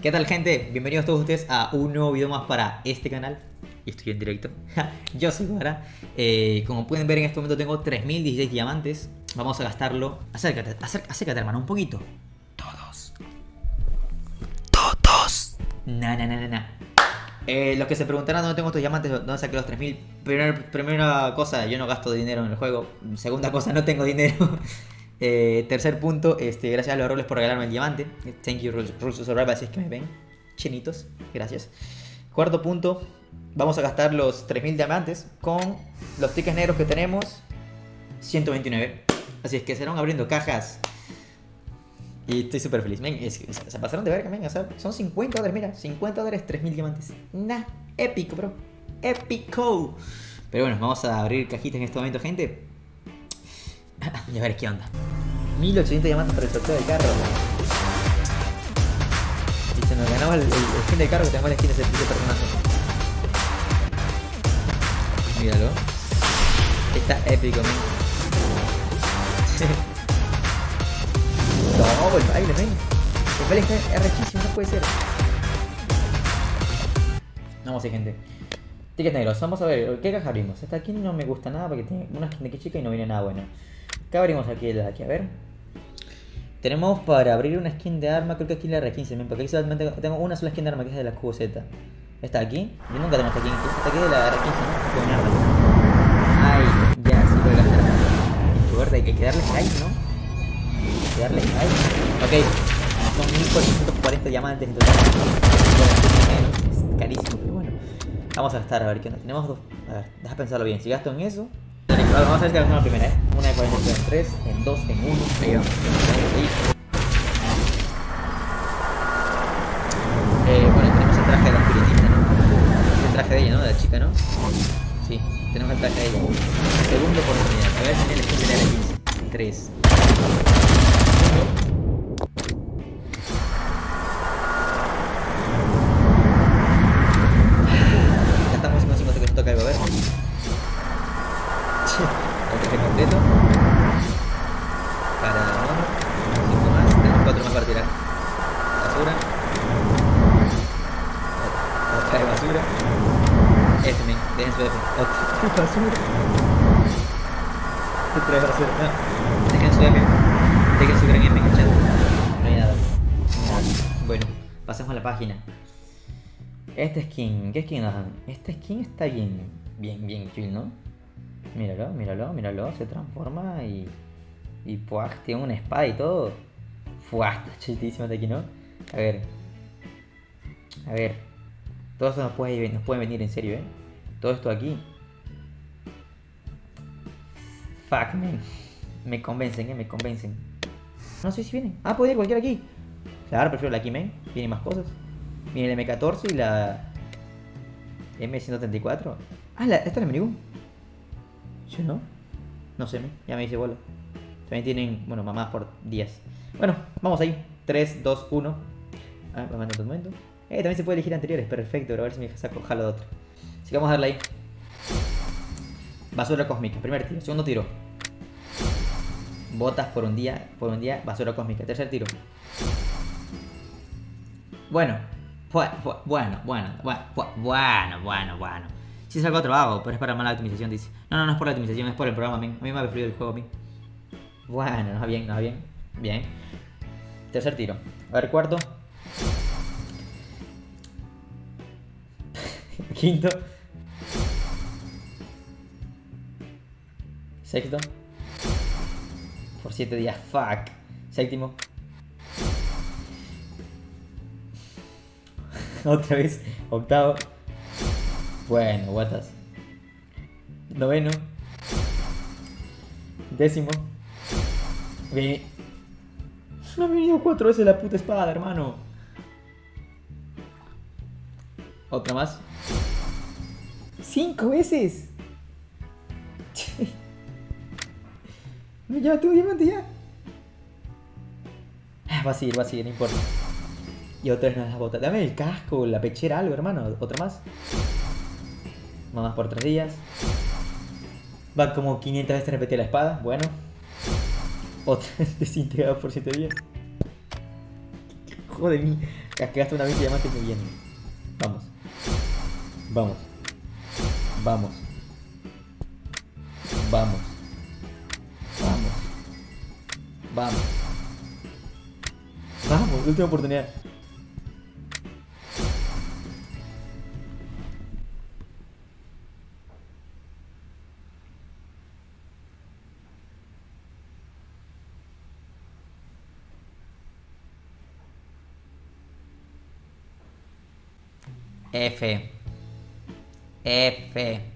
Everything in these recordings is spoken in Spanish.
¿Qué tal, gente? Bienvenidos todos ustedes a un nuevo video más para este canal. Y estoy en directo. Yo soy Guara. Como pueden ver, en este momento tengo 3016 diamantes. Vamos a gastarlo. Acércate, hermano, un poquito. Todos. Los que se preguntarán dónde tengo estos diamantes, dónde saqué los 3000. Primera cosa, yo no gasto dinero en el juego. Segunda cosa, no tengo dinero. Tercer punto, gracias a los roles por regalarme el diamante. Thank you, Rules to Survive, así es que me ven. Chinitos, gracias. Cuarto punto, vamos a gastar los 3000 diamantes con los tickets negros que tenemos. 129. Así es que serán abriendo cajas. Y estoy súper feliz, men. Se pasaron de verga, men. O sea, son 50 dólares, mira. 50 dólares, 3000 diamantes. Nah, épico, bro. Épico. Pero bueno, vamos a abrir cajitas en este momento, gente. Y a ver qué onda. 1800 diamantes para el sorteo del carro. Y se nos ganaba el skin del carro, que tenemos el skin de ese personaje. Míralo. Está épico, men. No, el baile, men. El baile está arrechísimo, no puede ser. Vamos ahí, gente. Tickets negros, vamos a ver, ¿qué caja abrimos? Esta aquí no me gusta nada porque tiene una skin de que chica y no viene nada bueno. ¿Qué abrimos aquí? Aquí, a ver. Tenemos para abrir una skin de arma, creo que aquí la R15, porque aquí solamente tengo una sola skin de arma, que es de la QZ. ¿Esta aquí? Yo nunca tengo esta aquí, esta aquí es de la R15, ¿no? Con arma. Ay, ya, sí voy a gastar. Hay que darle like, ¿no? Hay que darle like. Ok, son 1440 diamantes en total. Es carísimo, pero bueno. Vamos a gastar, a ver qué onda. Tenemos dos. A ver, deja pensarlo bien. Si gasto en eso. Vamos a ver si gastamos la primera, Una de 40 en 3, en 2, en 1. Ahí vamos. Bueno, tenemos el traje de la espiritista, ¿no? Es el traje de ella, ¿no? De la chica, ¿no? Sí, tenemos el traje de ella. Segundo oportunidad. A ver si tiene el skin de la R15. 3. Ya estamos en 5 que toca algo, a ver. El traje completo. Para la mano. 5 más. Tenemos 4 más para tirar. Basura. Otra de basura. F, men. Dejen su F. Otra de basura. Otra de basura. No. Dejen su F. Dejen su gran F en el chat. No hay nada. Bueno, pasemos a la página. Este skin. ¿Qué skin dan? Este skin está bien chill, ¿no? Míralo, se transforma y pues tiene una espada y todo. Fuah, está chitísimo de aquí, ¿no? A ver, todo eso nos puede venir en serio, todo esto aquí. Fuck, man. Me convencen, me convencen. No sé si vienen. Ah, puede ir cualquiera aquí. Claro, prefiero la aquí, man. Vienen más cosas. Viene el M14 y la M134. Ah, esta es la minigun. ¿Yo no? No sé, ya me hice bola. También tienen, bueno, mamadas por días. Bueno, vamos ahí. 3, 2, 1. Ah, me mando un momento. También se puede elegir anteriores, perfecto, pero a ver si me saco jalo de otro. Así que vamos a darle ahí. Basura cósmica, primer tiro. Segundo tiro. Botas por un día, basura cósmica. Tercer tiro. Bueno. Si es algo trabajo, pero es para mala optimización, dice. No es por la optimización, es por el programa, men. A mí me ha preferido el juego, men. Bueno, nos va bien. Bien. Tercer tiro. A ver, cuarto. Quinto. Sexto. Por 7 días, fuck. Séptimo. Otra vez. Octavo. Bueno, guatas. Noveno. Décimo. Me ha venido 4 veces la puta espada, hermano. Otra más. 5 veces. Ya, tu diamante ya. Va a seguir, no importa. Y otra vez nos las botas. Dame el casco, la pechera, algo, hermano. Otra más. Más por 3 días. Va como 500 veces repetir la espada. Bueno. Otra desintegrado por 7 días. Joder, Es que gasto una 20 diamantes muy bien. Vamos. Vamos. Vamos. Vamos. Vamos. Vamos. Vamos, última oportunidad. F. F.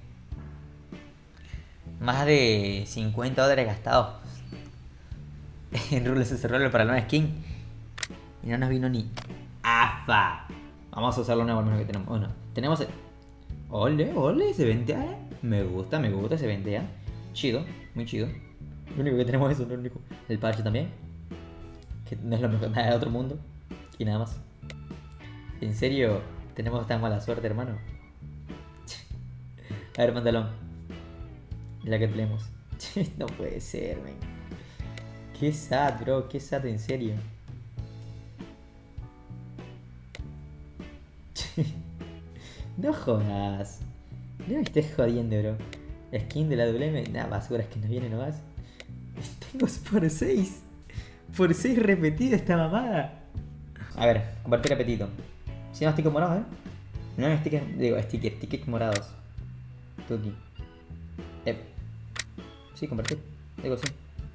Más de $50 gastados en rules ese rol para la nueva skin. Y no nos vino ni AFA. Vamos a usar lo nuevo que tenemos. Bueno, tenemos. Ole, ole, se ventea. Me gusta ese ventea. Chido, muy chido. Lo único que tenemos es eso, lo único. El parche también. Que no es lo mejor, nada de otro mundo. Y nada más. ¿En serio tenemos tan mala suerte, hermano? A ver, pantalón. La que tenemos. No puede ser, man. Qué sad, bro. Qué sad, en serio. No jodas. No me estés jodiendo, bro. La skin de la WM. Nada, basuras que nos viene nomás. Tengo por 6. Por 6 repetido esta mamada. A ver, compartir repetido. Si no, stickers morados, No hay stickers. Digo, stickers morados. Tuki. Sí, compartir. Digo, sí.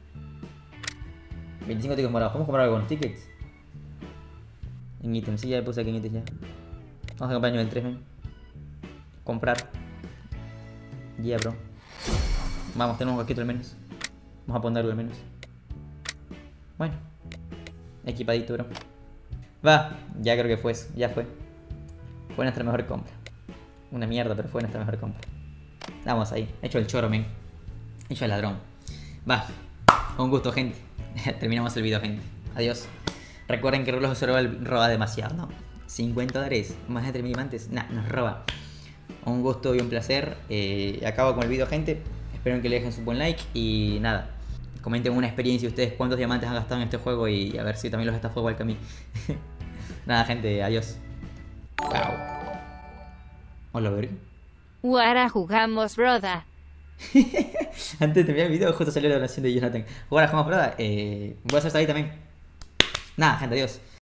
25 tickets morados. ¿Cómo comprar algo con tickets? En ítems, sí, ya le puse aquí en ítems ya. Vamos a comprar nivel 3, men. Comprar. Yeah, bro. Vamos, tenemos un casquito al menos. Vamos a ponerlo al menos. Bueno. Equipadito, bro. Va, ya creo que fue eso. Ya fue. Fue nuestra mejor compra. Una mierda, pero fue nuestra mejor compra. Vamos ahí. Hecho el choro, men. Hecho el ladrón. Va. Un gusto, gente. Terminamos el video, gente. Adiós. Recuerden que Roblox roba demasiado, ¿no? $50, más de 3.000 diamantes. Nah, nos roba. Un gusto y un placer. Acabo con el video, gente. Espero que le dejen su buen like. Y nada, comenten una experiencia ustedes, cuántos diamantes han gastado en este juego. Y a ver si también los estafó igual que a mí. Nada, gente, adiós. Chao. Hola, verga. Ahora jugamos, broda. Antes de terminar el video justo salió la oración de Jonathan. Ahora jugamos, broda. Voy a hacer ahí también. Nada, gente, adiós.